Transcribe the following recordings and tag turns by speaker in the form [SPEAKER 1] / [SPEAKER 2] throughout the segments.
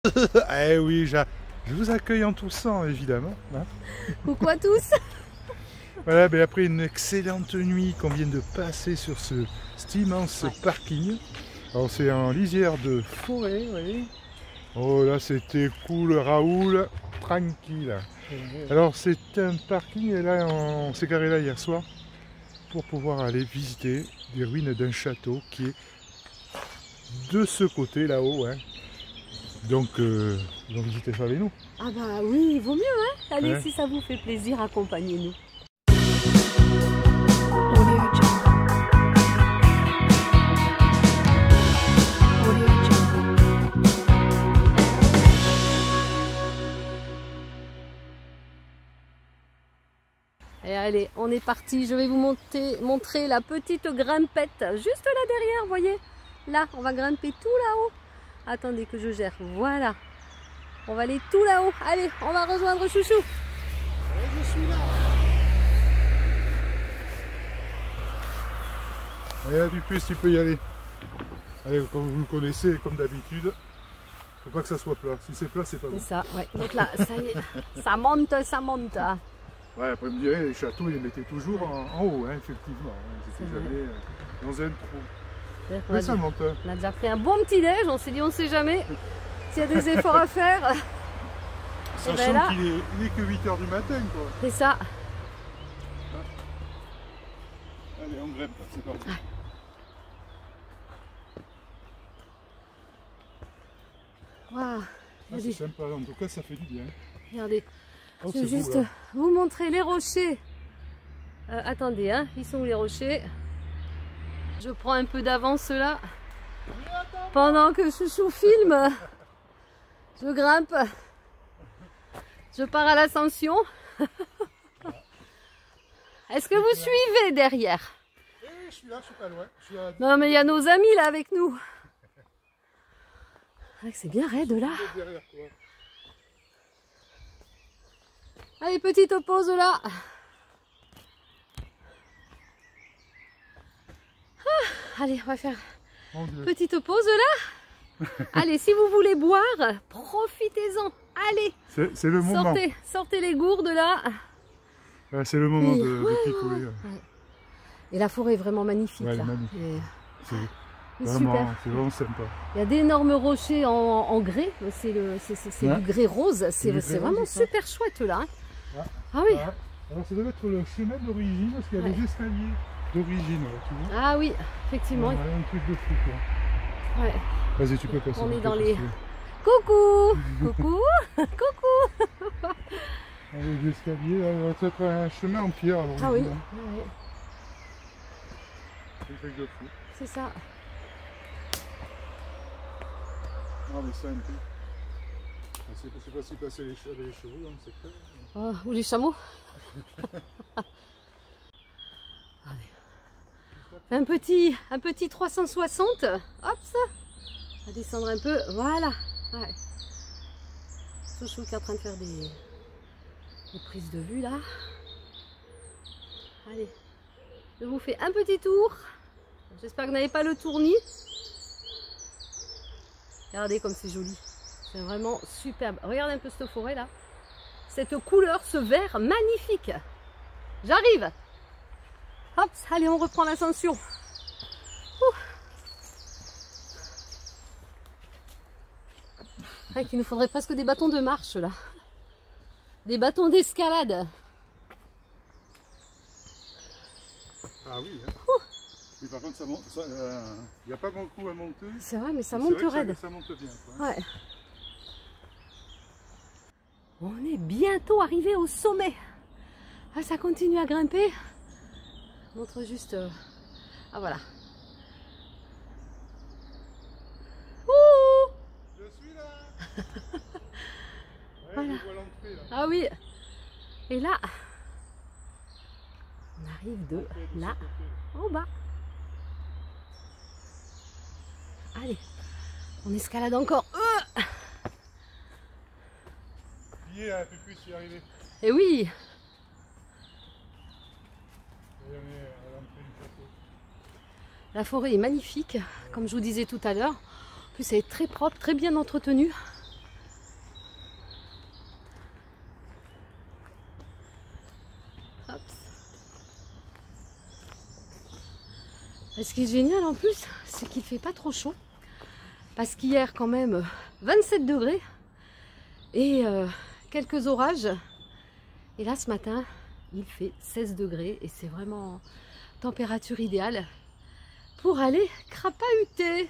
[SPEAKER 1] Eh oui, je vous accueille en toussant, évidemment. Hein.
[SPEAKER 2] Coucou à tous.
[SPEAKER 1] Voilà, ben après une excellente nuit qu'on vient de passer sur cet immense parking. Alors c'est en lisière de forêt, vous voyez. Oh là, c'était cool, Raoul, tranquille. Alors c'est un parking, et là on s'est garé là hier soir pour pouvoir aller visiter des ruines d'un château qui est de ce côté là-haut. Hein. Donc, vous en visitez ça avec nous.
[SPEAKER 2] Ah bah oui, il vaut mieux, hein. Allez,
[SPEAKER 1] Ouais.
[SPEAKER 2] si ça vous fait plaisir, accompagnez-nous. Et allez, on est parti. Je vais vous montrer la petite grimpette juste là derrière, voyez. Là, on va grimper tout là-haut. Attendez que je gère. Voilà. On va aller tout là-haut. Allez, on va rejoindre Chouchou.
[SPEAKER 1] Ouais, je suis là. Et là, du plus, tu peux y aller. Allez, comme vous le connaissez, comme d'habitude, faut pas que ça soit plat. Si c'est plat, c'est pas bon.
[SPEAKER 2] C'est ça, ouais. Donc là, ça y est, ça monte, ça monte.
[SPEAKER 1] Ouais, après, me dirait, les châteaux, ils les mettaient toujours en haut, hein, effectivement. Ils n'étaient jamais dans un trou. Mais ça monte.
[SPEAKER 2] On a déjà pris un bon petit déj, on s'est dit on sait jamais s'il y a des efforts à faire.
[SPEAKER 1] Sachant
[SPEAKER 2] ben là,
[SPEAKER 1] qu'il est que 8 h du matin, quoi.
[SPEAKER 2] c'est ça.
[SPEAKER 1] Allez, on grimpe, c'est parti.
[SPEAKER 2] Waouh,
[SPEAKER 1] Ah, c'est sympa, en tout cas, ça fait du bien.
[SPEAKER 2] regardez.
[SPEAKER 1] Oh,
[SPEAKER 2] Je vais
[SPEAKER 1] c'est
[SPEAKER 2] juste
[SPEAKER 1] beau, là.
[SPEAKER 2] vous montrer les rochers. Attendez, hein, ils sont où les rochers? Je prends un peu d'avance là. Pendant que Chouchou filme, je grimpe. Je pars à l'ascension. Est-ce que vous suivez derrière?
[SPEAKER 1] Oui, je suis là, je suis pas loin. Je suis à...
[SPEAKER 2] Non mais il y a nos amis là avec nous. C'est bien raide là.
[SPEAKER 1] derrière toi.
[SPEAKER 2] Allez, petite pause là. Allez, on va faire
[SPEAKER 1] Mon Dieu.
[SPEAKER 2] petite pause là. Allez, si vous voulez boire, profitez-en. Allez,
[SPEAKER 1] C'est le moment.
[SPEAKER 2] sortez les gourdes là.
[SPEAKER 1] Ouais, c'est le moment
[SPEAKER 2] Oui.
[SPEAKER 1] de picoler.
[SPEAKER 2] Et la forêt est vraiment magnifique
[SPEAKER 1] Ouais, elle est
[SPEAKER 2] là.
[SPEAKER 1] magnifique.
[SPEAKER 2] Et
[SPEAKER 1] C'est
[SPEAKER 2] super.
[SPEAKER 1] vraiment sympa.
[SPEAKER 2] Il y a d'énormes rochers en grès. C'est
[SPEAKER 1] Ouais.
[SPEAKER 2] du grès rose. C'est
[SPEAKER 1] du grès
[SPEAKER 2] vraiment
[SPEAKER 1] rose, ça.
[SPEAKER 2] super chouette là. Hein.
[SPEAKER 1] Ouais.
[SPEAKER 2] Ah oui.
[SPEAKER 1] Ouais. Alors ça doit être le chemin d'origine parce qu'il y a des escaliers d'origine, là, tu vois.
[SPEAKER 2] Ah oui, effectivement.
[SPEAKER 1] Ouais, un truc de fou, quoi.
[SPEAKER 2] Ouais.
[SPEAKER 1] Vas-y, tu peux passer.
[SPEAKER 2] On
[SPEAKER 1] tu
[SPEAKER 2] est
[SPEAKER 1] peux
[SPEAKER 2] dans les...
[SPEAKER 1] passer.
[SPEAKER 2] Coucou. Coucou. Coucou.
[SPEAKER 1] Les escaliers, là, il va peut-être un chemin en pierre. Alors,
[SPEAKER 2] Ah oui.
[SPEAKER 1] évidemment.
[SPEAKER 2] Ouais.
[SPEAKER 1] C'est un truc de fou.
[SPEAKER 2] C'est ça.
[SPEAKER 1] Ah, mais ça, un peu. C'est pas si passer les chevaux dans le secteur.
[SPEAKER 2] Oh, ou les chameaux. Un petit 360. Hop, ça. On va descendre un peu. Voilà. Ouais. Chouchou qui est en train de faire des prises de vue là. Allez. Je vous fais un petit tour. J'espère que vous n'avez pas le tournis. Regardez comme c'est joli. C'est vraiment superbe. Regardez un peu cette forêt là. Cette couleur, ce vert magnifique. J'arrive. Hop, allez, on reprend l'ascension. Il nous faudrait presque des bâtons de marche là. Des bâtons d'escalade.
[SPEAKER 1] Ah oui, hein. Mais par contre, il n'y a pas beaucoup à monter.
[SPEAKER 2] C'est vrai, mais ça
[SPEAKER 1] C'est
[SPEAKER 2] monte
[SPEAKER 1] vrai que
[SPEAKER 2] raide.
[SPEAKER 1] Ça monte bien, quoi.
[SPEAKER 2] Ouais. On est bientôt arrivé au sommet. Ah, ça continue à grimper. Je montre juste. Ah voilà. Ouh!
[SPEAKER 1] Je suis là. Ouais,
[SPEAKER 2] Voilà.
[SPEAKER 1] je vois l'entrée, là.
[SPEAKER 2] Ah oui. Et là, on arrive de là en bas. Allez, on escalade encore.
[SPEAKER 1] Il est un peu plus y arriver.
[SPEAKER 2] Et oui.
[SPEAKER 1] Et on est à l'entrée du château.
[SPEAKER 2] La forêt est magnifique, comme je vous disais tout à l'heure. En plus, elle est très propre, très bien entretenue. Ce qui est génial en plus, c'est qu'il ne fait pas trop chaud. Parce qu'hier, quand même, 27 degrés et quelques orages. Et là, ce matin, il fait 16 degrés et c'est vraiment température idéale pour aller crapahuter.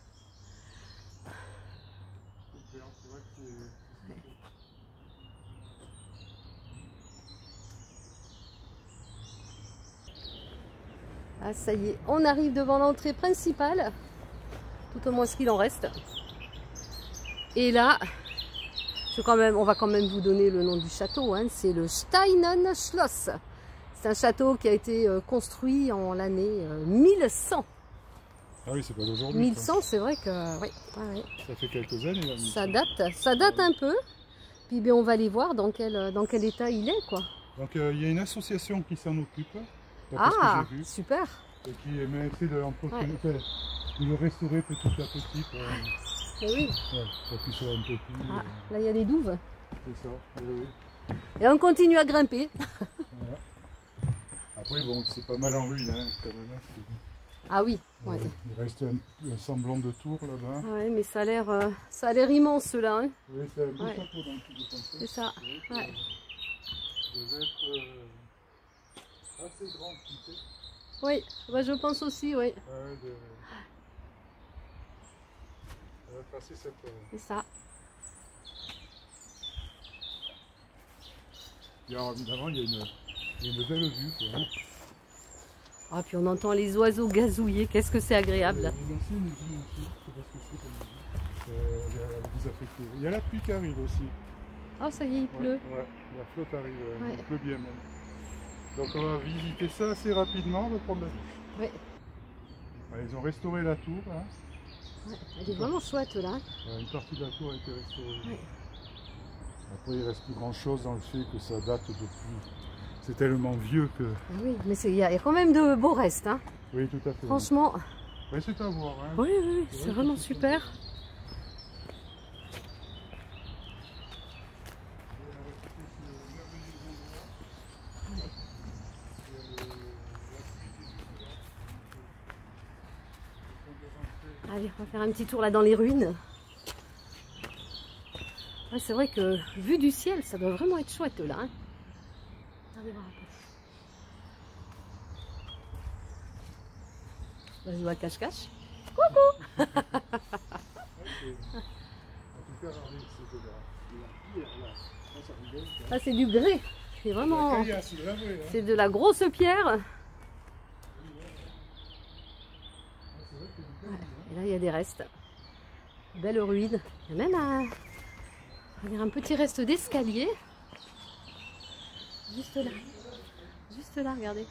[SPEAKER 2] Ah, ça y est, on arrive devant l'entrée principale, tout au moins ce qu'il en reste. Et là, on va quand même vous donner le nom du château, hein. C'est le Steinen Schloss. C'est un château qui a été construit en l'année 1100.
[SPEAKER 1] Ah oui, c'est pas d'aujourd'hui.
[SPEAKER 2] 1100, c'est vrai que oui, ouais.
[SPEAKER 1] Ça fait quelques années là.
[SPEAKER 2] Ça date un peu. Puis bien, on va aller voir dans quel état il est, quoi.
[SPEAKER 1] Donc il y a une association qui s'en occupe.
[SPEAKER 2] Ah, super.
[SPEAKER 1] Et qui mériterait de l'entretenir, de le restaurer petit à petit
[SPEAKER 2] oui.
[SPEAKER 1] pour qu'il soit un peu plus...
[SPEAKER 2] Là, il y a des douves.
[SPEAKER 1] C'est ça, oui.
[SPEAKER 2] Et on continue à grimper.
[SPEAKER 1] Voilà. Après, bon, c'est pas mal en ruine, hein, quand même.
[SPEAKER 2] Ah oui. Ouais.
[SPEAKER 1] Il reste un semblant de tour là-bas.
[SPEAKER 2] Ouais, mais ça a l'air immense, ceux-là. Hein.
[SPEAKER 1] Oui, c'est un beau château dans le sud de France.
[SPEAKER 2] C'est ça. Ouais.
[SPEAKER 1] Ça devait être assez grand, tu sais.
[SPEAKER 2] Oui, bah, je pense aussi, oui. C'est ça.
[SPEAKER 1] Et alors, évidemment, il y a une belle vue. Quoi, hein.
[SPEAKER 2] Ah, puis on entend les oiseaux gazouiller, qu'est-ce que c'est agréable.
[SPEAKER 1] Il y a la pluie qui arrive aussi.
[SPEAKER 2] Oh, ça y est, il pleut.
[SPEAKER 1] Ouais, la flotte arrive, il pleut bien même. Donc on va visiter ça assez rapidement, on va prendre la douche.
[SPEAKER 2] Oui.
[SPEAKER 1] Ils ont restauré la tour. Hein.
[SPEAKER 2] Ouais, elle est vraiment chouette là.
[SPEAKER 1] Une partie de la tour a été restaurée.
[SPEAKER 2] Ouais.
[SPEAKER 1] Après il ne reste plus grand chose dans le fait que ça date depuis. C'est tellement vieux que.
[SPEAKER 2] Oui, mais il y a quand même de beaux restes. Hein.
[SPEAKER 1] Oui, tout à fait.
[SPEAKER 2] Franchement.
[SPEAKER 1] Oui, c'est à voir. Hein.
[SPEAKER 2] Oui, c'est vraiment super. Allez, on va faire un petit tour là dans les ruines. Ouais, c'est vrai que vu du ciel, ça doit vraiment être chouette là. Hein. Regardez voir un peu. On joue à cache-cache. Coucou. Ah, c'est du grès. C'est vraiment. C'est de la grosse pierre. Et là, il y a des restes. Belle ruine. Il y a même un petit reste d'escalier. Juste là. Juste là, regardez.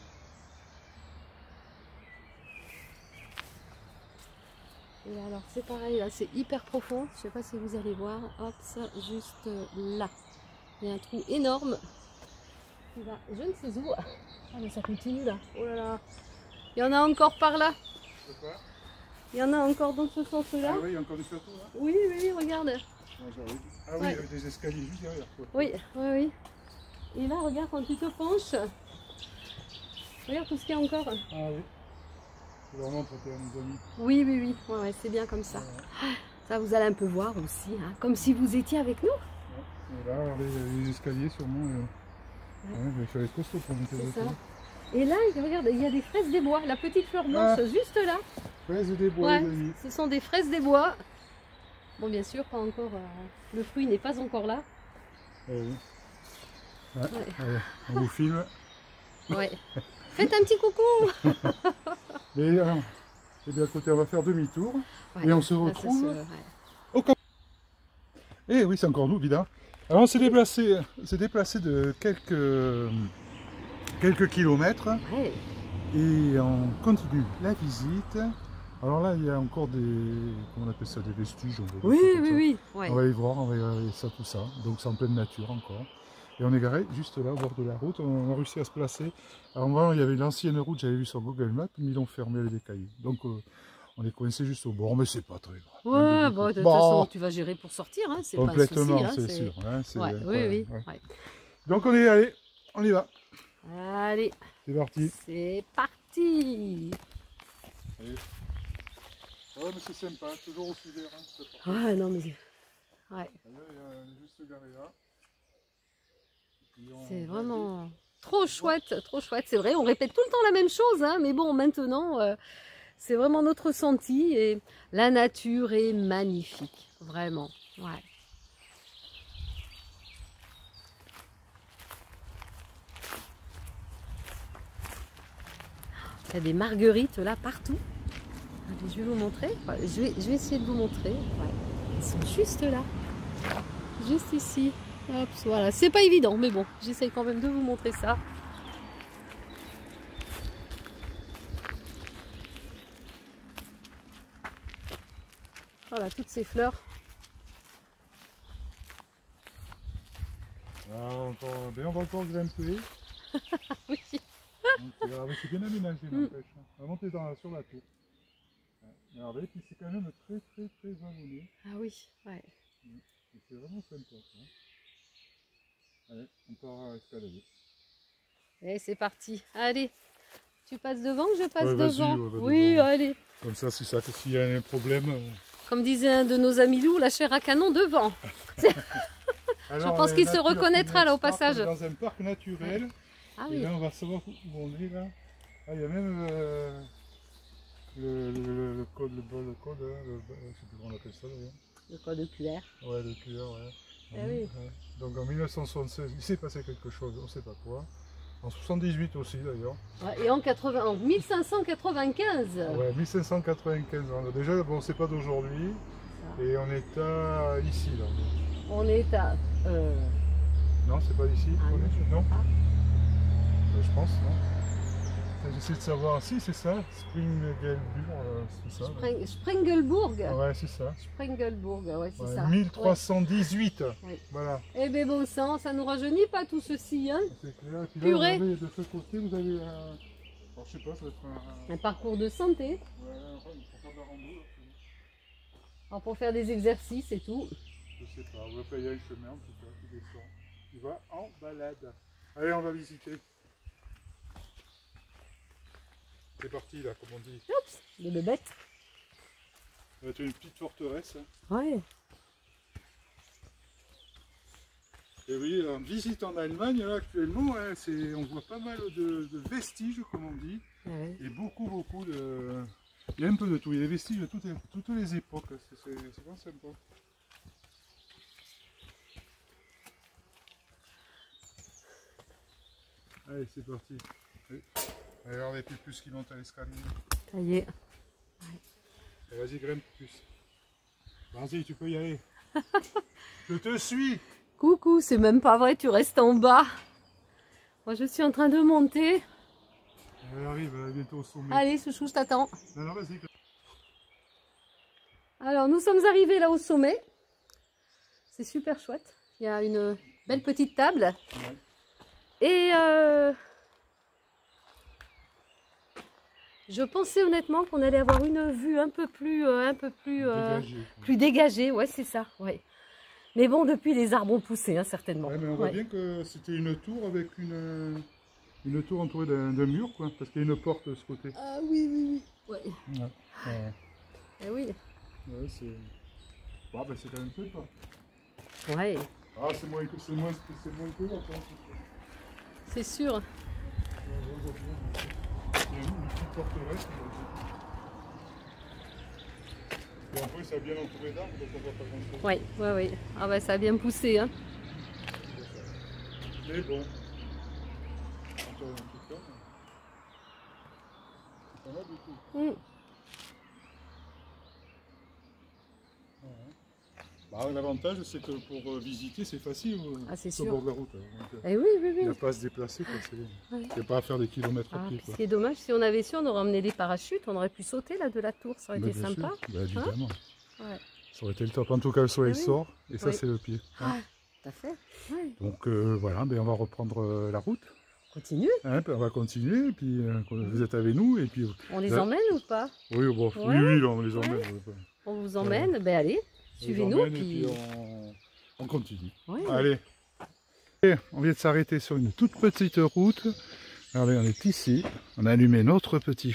[SPEAKER 2] Et alors, c'est pareil, là, c'est hyper profond. Je ne sais pas si vous allez voir. Hop, ça, juste là. Il y a un trou énorme. Qui va, je ne sais où. Ah, mais ça continue là. Oh là là. Il y en a encore par là. Il y en a encore dans ce sens-là.
[SPEAKER 1] Ah oui, il y a encore des châteaux là.
[SPEAKER 2] Oui, regarde.
[SPEAKER 1] Ah oui, avec des escaliers juste derrière toi.
[SPEAKER 2] Oui. Et là, regarde, quand tu te penches, regarde tout ce qu'il y a encore.
[SPEAKER 1] Ah oui. Je vous remontre à nos amis.
[SPEAKER 2] Oui. Ouais, c'est bien comme ça. Ça, vous allez un peu voir aussi, hein, comme si vous étiez avec nous.
[SPEAKER 1] Et là, regardez, il y a les escaliers sûrement. Il fallait être costaud pour monter
[SPEAKER 2] ça. Et là, regarde, il y a des fraises des bois, la petite fleur blanche juste là.
[SPEAKER 1] Fraises des bois, les amis.
[SPEAKER 2] Ce sont des fraises des bois. Bon, bien sûr, pas encore. Le fruit n'est pas encore là.
[SPEAKER 1] Oui. Allez, on vous filme.
[SPEAKER 2] Ouais. Faites un petit coucou.
[SPEAKER 1] Et bien à côté, on va faire demi-tour. Et on se retrouve au camp. Et oui, c'est encore nous, évidemment. Alors on s'est déplacé de quelques kilomètres.
[SPEAKER 2] Ouais.
[SPEAKER 1] Et on continue la visite. Alors là, il y a encore comment on appelle ça, des vestiges.
[SPEAKER 2] Oui.
[SPEAKER 1] Ouais. On va aller voir, on va regarder ça, tout ça. Donc c'est en pleine nature encore. Et on est garé juste là, au bord de la route. On a réussi à se placer. Alors moi, il y avait l'ancienne route, j'avais vu sur Google Maps, mais ils l'ont fermée avec des cailloux. Donc on est coincé juste au bord, mais c'est pas très grave.
[SPEAKER 2] Ouais, bon, de toute façon, tu vas gérer pour sortir, hein. C'est pas un souci.
[SPEAKER 1] Complètement, c'est sûr. Hein,
[SPEAKER 2] oui.
[SPEAKER 1] Donc on est allé, on y va.
[SPEAKER 2] Allez.
[SPEAKER 1] C'est parti.
[SPEAKER 2] C'est parti.
[SPEAKER 1] Ouais, mais c'est sympa, toujours aussi vert. Hein,
[SPEAKER 2] ouais, non mais... Ouais.
[SPEAKER 1] Il est juste garé là.
[SPEAKER 2] C'est vraiment trop chouette, trop chouette. C'est vrai, on répète tout le temps la même chose, hein, mais bon, maintenant, c'est vraiment notre ressenti et la nature est magnifique, vraiment. Ouais. Il y a des marguerites là partout. Je vais vous montrer. Enfin, je vais essayer de vous montrer. Ouais. Ils sont juste là, juste ici. Hop, voilà, c'est pas évident, mais bon, j'essaye quand même de vous montrer ça. Voilà, toutes ces fleurs.
[SPEAKER 1] Ah, on va encore grimper.
[SPEAKER 2] Oui.
[SPEAKER 1] C'est bien aménagé, n'empêche. On va monter sur la tour. Et puis c'est quand même très vallonné.
[SPEAKER 2] Ah oui, ouais.
[SPEAKER 1] C'est vraiment sympa. Ça. Allez, on part escalader.
[SPEAKER 2] Et c'est parti. Allez, tu passes devant ou je passe devant?
[SPEAKER 1] Ouais,
[SPEAKER 2] oui,
[SPEAKER 1] devant.
[SPEAKER 2] allez.
[SPEAKER 1] Comme ça, s'il y a un problème...
[SPEAKER 2] Comme disait un de nos amis loups, la chair à canon devant.
[SPEAKER 1] Alors,
[SPEAKER 2] je pense qu'il se reconnaîtra là au passage.
[SPEAKER 1] Dans un parc naturel.
[SPEAKER 2] Ah
[SPEAKER 1] et
[SPEAKER 2] oui.
[SPEAKER 1] là, on va savoir où on est là. Ah, il y a même le code, je sais plus comment on appelle ça d'ailleurs.
[SPEAKER 2] Le code QR.
[SPEAKER 1] Ouais, le QR, ouais.
[SPEAKER 2] Ah oui.
[SPEAKER 1] Ouais. Donc en 1976, il s'est passé quelque chose, on ne sait pas quoi. En 78 aussi d'ailleurs.
[SPEAKER 2] Ouais, et en 1595.
[SPEAKER 1] Ouais, 1595. Déjà, bon, c'est pas d'aujourd'hui. Et on est ici là.
[SPEAKER 2] On est à...
[SPEAKER 1] Non, c'est pas ici.
[SPEAKER 2] Ah,
[SPEAKER 1] non. Je pense, non. J'essaie de savoir. Si, c'est ça. Springelburg, c'est ça.
[SPEAKER 2] Sprengelburg.
[SPEAKER 1] Ouais, c'est ça.
[SPEAKER 2] Sprengelburg, ouais, c'est ça.
[SPEAKER 1] 1318.
[SPEAKER 2] Ouais.
[SPEAKER 1] Voilà.
[SPEAKER 2] Eh bien bon sang, ça nous rajeunit pas tout ceci, hein.
[SPEAKER 1] C'est clair. Et puis là,
[SPEAKER 2] Purée.
[SPEAKER 1] de ce côté, vous avez un... Alors, je sais pas, ça va être
[SPEAKER 2] un parcours de santé.
[SPEAKER 1] Ouais, enfin, pour faire de la rando.
[SPEAKER 2] Alors, pour faire des exercices et tout.
[SPEAKER 1] Je sais pas, on va payer un chemin en tout cas, qui descend. Il va en balade. Allez, on va visiter. C'est parti là, comme on dit.
[SPEAKER 2] Oups, les bébêtes.
[SPEAKER 1] Ça va être une petite forteresse.
[SPEAKER 2] Ouais.
[SPEAKER 1] Et oui, en visite en Allemagne, là, actuellement, hein, on voit pas mal de vestiges, comme on dit.
[SPEAKER 2] Ouais.
[SPEAKER 1] Et beaucoup de... Il y a un peu de tout, il y a des vestiges de toutes les époques. C'est vraiment sympa. Allez, c'est parti. Allez, regardez plus qui monte à l'escalier.
[SPEAKER 2] Ça y est.
[SPEAKER 1] Ouais. Vas-y, grimpe plus. Vas-y, tu peux y aller. Je te suis.
[SPEAKER 2] Coucou, c'est même pas vrai, tu restes en bas. Moi, je suis en train de monter.
[SPEAKER 1] Elle arrive bientôt au sommet.
[SPEAKER 2] Allez, chouchou, je t'attends.
[SPEAKER 1] Non, vas-y.
[SPEAKER 2] Alors, nous sommes arrivés là au sommet. C'est super chouette. Il y a une belle petite table.
[SPEAKER 1] Ouais.
[SPEAKER 2] Et je pensais honnêtement qu'on allait avoir une vue un peu plus dégagée. Ouais, c'est ça. Ouais. Mais bon, depuis les arbres ont poussé, hein, certainement.
[SPEAKER 1] Ouais, mais on voit bien que c'était une tour avec une tour entourée d'un mur, quoi, parce qu'il y a une porte de ce côté.
[SPEAKER 2] Ah oui. Ouais.
[SPEAKER 1] Ouais.
[SPEAKER 2] Eh oui.
[SPEAKER 1] Ouais, c'est... Bon, ben, c'est quand même sympa.
[SPEAKER 2] Ouais.
[SPEAKER 1] Ah, c'est moins que l'autre.
[SPEAKER 2] C'est sûr.
[SPEAKER 1] Il y a une petite forteresse. Et en plus, ça a bien entouré d'arbres, donc on voit pas grand-chose.
[SPEAKER 2] Oui. Ah bah ça a bien poussé, hein.
[SPEAKER 1] Mais bon. Encore un petit peu. C'est pas mal du tout. Bah, l'avantage, c'est que pour visiter, c'est facile au bord de la route. Donc,
[SPEAKER 2] eh oui.
[SPEAKER 1] il n'y a pas à se déplacer, il n'y a pas à faire des kilomètres à pied.
[SPEAKER 2] Ce qui est dommage, si on avait su, on aurait emmené des parachutes, on aurait pu sauter là de la tour, ça aurait été sympa.
[SPEAKER 1] Bah, évidemment.
[SPEAKER 2] Ouais.
[SPEAKER 1] Ça aurait été le top. En tout cas, le soleil sort, et ça, c'est le pied.
[SPEAKER 2] Ah, tout à fait. Ouais.
[SPEAKER 1] Donc voilà, ben, on va reprendre la route.
[SPEAKER 2] Continue.
[SPEAKER 1] Hein, on va continuer, et puis vous êtes avec nous. Et puis,
[SPEAKER 2] on les emmène ou pas?
[SPEAKER 1] Oui, bon, oui, on les emmène.
[SPEAKER 2] On vous emmène, ben allez. Suivez-nous, puis
[SPEAKER 1] on continue.
[SPEAKER 2] Ouais.
[SPEAKER 1] Allez. Et on vient de s'arrêter sur une toute petite route. Regardez, on est ici. On a allumé notre petit feu.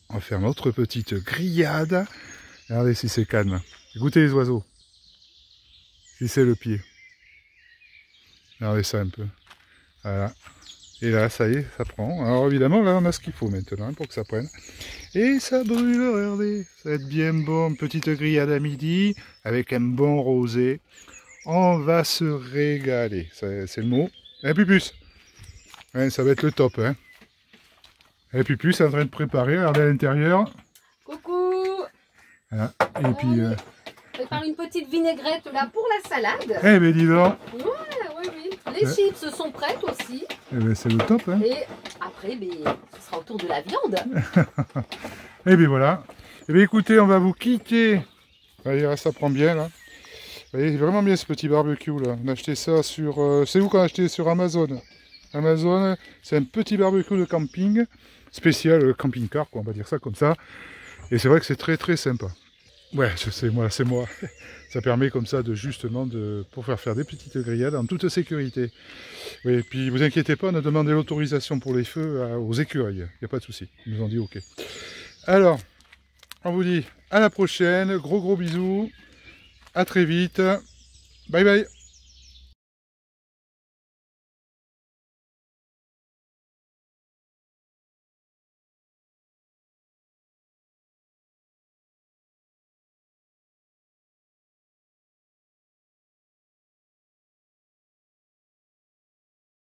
[SPEAKER 1] On va faire notre petite grillade. Regardez si c'est calme. Écoutez les oiseaux. Si c'est le pied. Regardez ça un peu. Voilà. Et là, ça y est, ça prend. Alors évidemment, là, on a ce qu'il faut maintenant pour que ça prenne. Et ça brûle, regardez. Ça va être bien bon. Une petite grillade à midi avec un bon rosé. On va se régaler. C'est le mot. Et Pupus. Ouais, ça va être le top. Hein. Et Pupus est en train de préparer. Regardez à l'intérieur.
[SPEAKER 2] Coucou.
[SPEAKER 1] Voilà. Et puis...
[SPEAKER 2] prépare une petite vinaigrette là pour la salade.
[SPEAKER 1] Eh ben dis donc.
[SPEAKER 2] Ouais, oui. Les chips sont prêtes aussi.
[SPEAKER 1] Eh ben c'est le top. Hein.
[SPEAKER 2] Et après, ce sera autour de la viande.
[SPEAKER 1] Et bien voilà. Et bien écoutez, on va vous quitter. Allez, ça prend bien là. Vous voyez, c'est vraiment bien ce petit barbecue là. On a acheté ça sur... c'est où qu'on a acheté? Sur Amazon. Amazon, c'est un petit barbecue de camping. Spécial camping-car, quoi, on va dire ça comme ça. Et c'est vrai que c'est très très sympa. Ouais, je sais, moi, c'est moi. Ça permet comme ça de justement pour faire des petites grillades en toute sécurité. Oui, et puis vous inquiétez pas, on a demandé l'autorisation pour les feux aux écureuils. Il n'y a pas de souci. Ils nous ont dit OK. Alors, on vous dit à la prochaine. Gros bisous. À très vite. Bye bye.